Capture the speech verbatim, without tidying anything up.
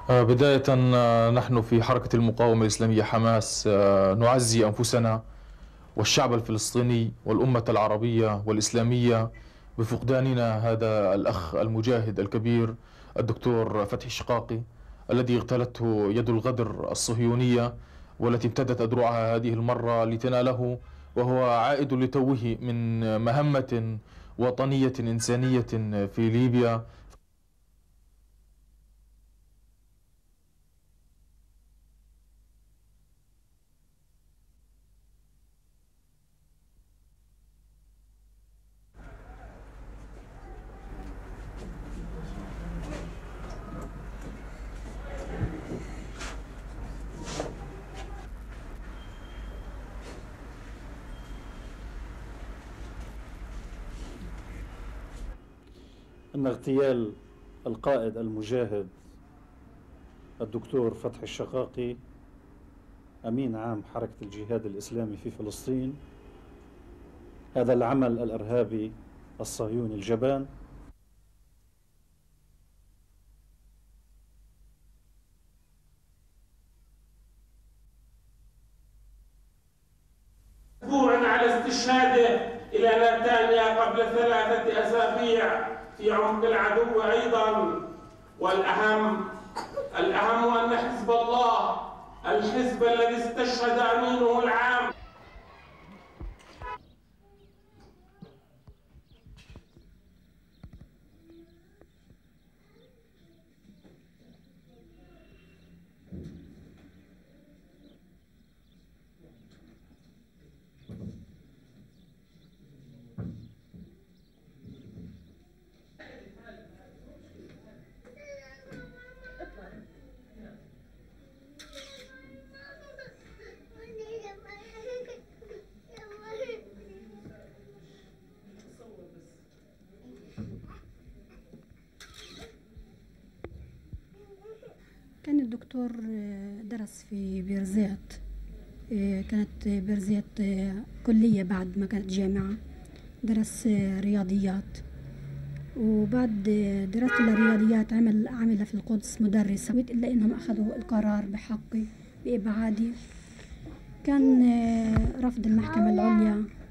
بداية نحن في حركة المقاومة الإسلامية حماس نعزي أنفسنا والشعب الفلسطيني والأمة العربية والإسلامية بفقداننا هذا الأخ المجاهد الكبير الدكتور فتحي الشقاقي الذي اغتالته يد الغدر الصهيونية والتي امتدت أدرعها هذه المرة لتناله، وهو عائد لتوه من مهمة وطنية إنسانية في ليبيا. أن اغتيال القائد المجاهد الدكتور فتحي الشقاقي أمين عام حركة الجهاد الإسلامي في فلسطين، هذا العمل الإرهابي الصهيوني الجبان أسبوع على استشهاده إلى نتانيا قبل ثلاثة أسابيع في عمق العدو أيضا. والأهم الأهم أن حزب الله الحزب الذي استشهد أمينه العام كان الدكتور درس في بيرزيت، كانت بيرزيت كلية بعد ما كانت جامعة، درس رياضيات، وبعد دراسة الرياضيات عمل عمل في القدس مدرسة، إلا إنهم أخذوا القرار بحقي بإبعادي. كان رفض المحكمة العليا